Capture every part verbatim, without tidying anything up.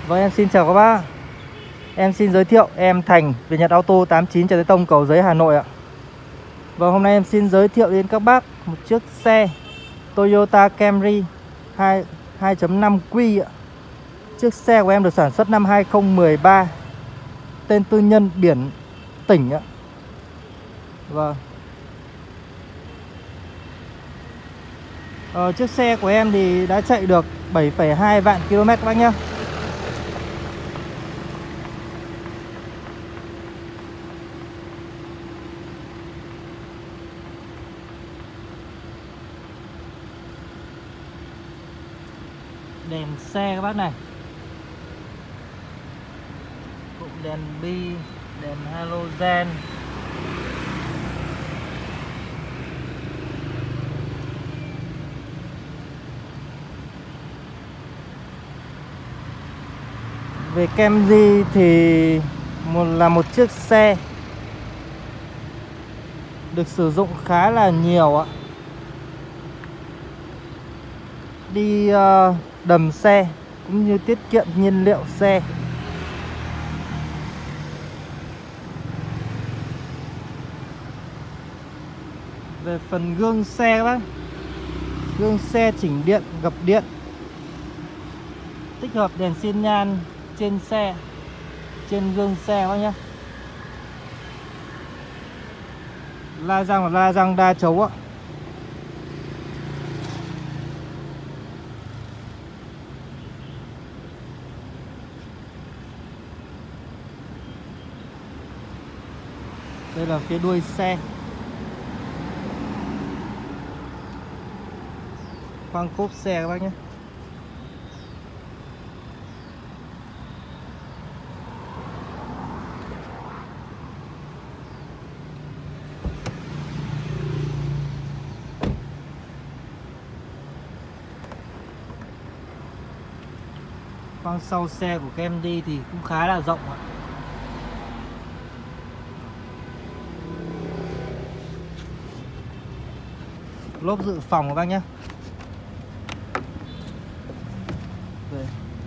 Vâng, em xin chào các bác. Em xin giới thiệu em Thành, Việt Nhật Auto tám chín Trần Thái Tông, Cầu Giấy, Hà Nội ạ. Và hôm nay em xin giới thiệu đến các bác một chiếc xe Toyota Camry hai chấm năm Q ạ. Chiếc xe của em được sản xuất năm hai không một ba, tên tư nhân, biển tỉnh ạ. Vâng. Ờ, chiếc xe của em thì đã chạy được bảy phẩy hai vạn km các bác nhé. Đèn xe các bác này, cụm đèn bi, đèn halogen, về Camry thì một là một chiếc xe được sử dụng khá là nhiều ạ. Đi uh, đầm xe cũng như tiết kiệm nhiên liệu xe. Về phần gương xe các bác, gương xe chỉnh điện, gập điện, tích hợp đèn xi nhan trên xe, trên gương xe các bác nhé. La răng là la răng đa chấu ạ. Đây là phía đuôi xe. Khoang cốp xe các bác nhé. Khoang sau xe của Camry thì cũng khá là rộng ạ. Lốp dự phòng các bác nhé. Đây.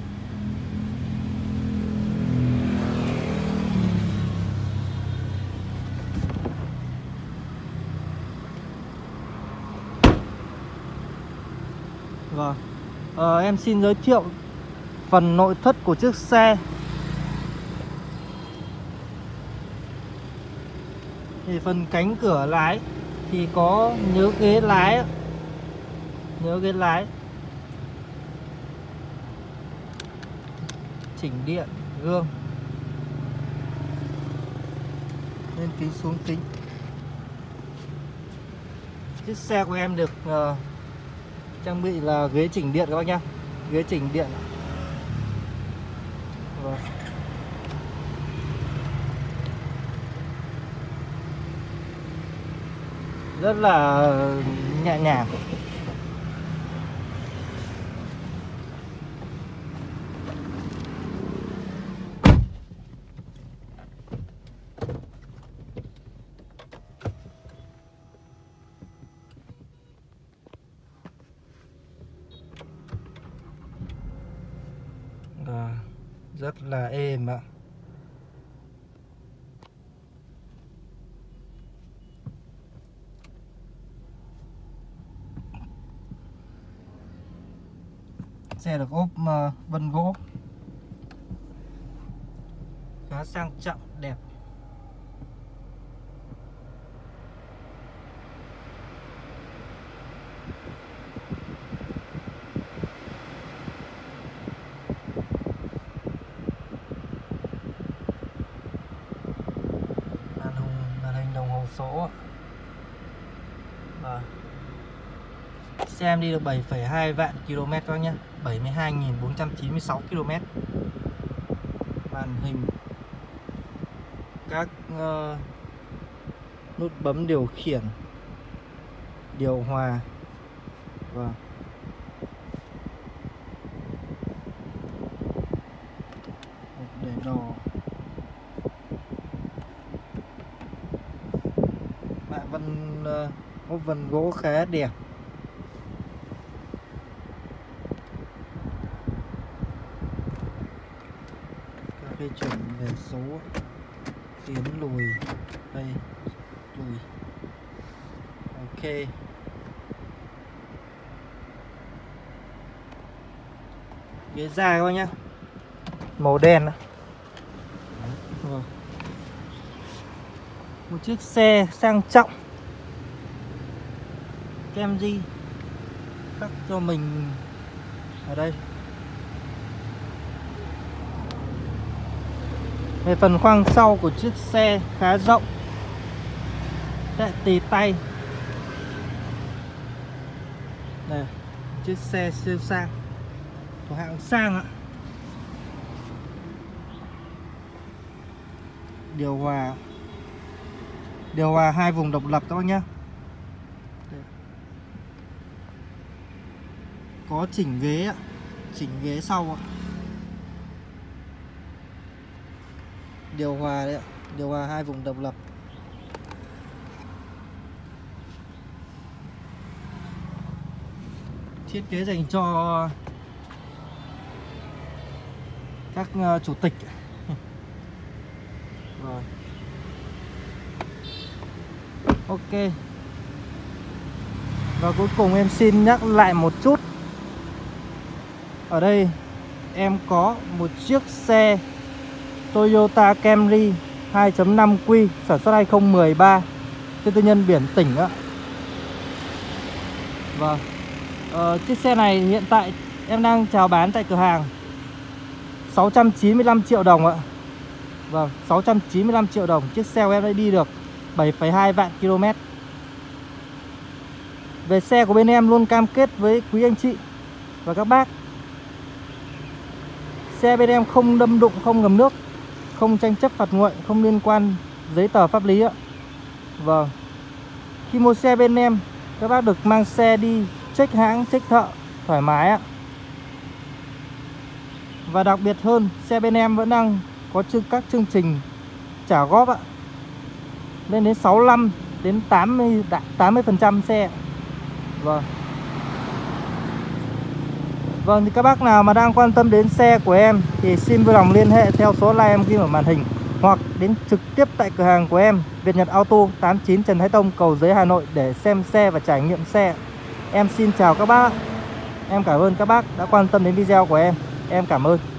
Vâng. Ờ, em xin giới thiệu phần nội thất của chiếc xe. Thì phần cánh cửa lái thì có nhớ ghế lái, nhớ ghế lái, chỉnh điện, gương, lên kính xuống kính. Chiếc xe của em được uh, trang bị là ghế chỉnh điện các bác nhá, ghế chỉnh điện. Vâng. Rất là nhẹ nhàng. Đó, rất là êm ạ. Xe được ốp uh, vân gỗ khá sang trọng, đẹp. Màn hình, màn hình đồng hồ số. Và xe em đi được bảy phẩy hai vạn km các nhé, bảy mươi hai nghìn bốn trăm chín mươi sáu km. Màn hình, các uh, nút bấm điều khiển, điều hòa và để đồ. Mạ vân uh, ốp vân gỗ khá đẹp. phê chuẩn về số tiến lùi đây, lùi. Ok. Ghế da các bác nhá, màu đen đó. Rồi. Một chiếc xe sang trọng Camry khắc cho mình ở đây. Về phần khoang sau của chiếc xe khá rộng, đậy tì tay. Đây, chiếc xe siêu sang của hãng sang ạ. Điều hòa Điều hòa hai vùng độc lập các bác nhé. Có chỉnh ghế ạ, chỉnh ghế sau ạ. Điều hòa đấy ạ, điều hòa hai vùng độc lập. Thiết kế dành cho các uh, chủ tịch. Rồi. Ok. Và cuối cùng em xin nhắc lại một chút. Ở đây em có một chiếc xe Toyota Camry hai chấm năm Q sản xuất hai không một ba, tên tư nhân biển tỉnh á. Vâng. Ờ, chiếc xe này hiện tại em đang chào bán tại cửa hàng sáu trăm chín mươi lăm triệu đồng ạ. Vâng, sáu trăm chín mươi lăm triệu đồng. Chiếc xe của em đã đi được bảy phẩy hai vạn km. Về xe của bên em luôn cam kết với quý anh chị và các bác, xe bên em không đâm đụng, không ngầm nước, không tranh chấp phạt nguội, không liên quan giấy tờ pháp lý ạ. Vâng. Khi mua xe bên em, các bác được mang xe đi check hãng, check thợ thoải mái ạ. Và đặc biệt hơn, xe bên em vẫn đang có chương các chương trình trả góp ạ, lên đến sáu mươi lăm đến tám mươi tám mươi phần trăm xe. Vâng. Vâng, thì các bác nào mà đang quan tâm đến xe của em thì xin vui lòng liên hệ theo số hotline em ghi ở màn hình, hoặc đến trực tiếp tại cửa hàng của em, Việt Nhật Auto tám mươi chín Trần Thái Tông, Cầu Giấy, Hà Nội để xem xe và trải nghiệm xe. Em xin chào các bác. Em cảm ơn các bác đã quan tâm đến video của em. Em cảm ơn.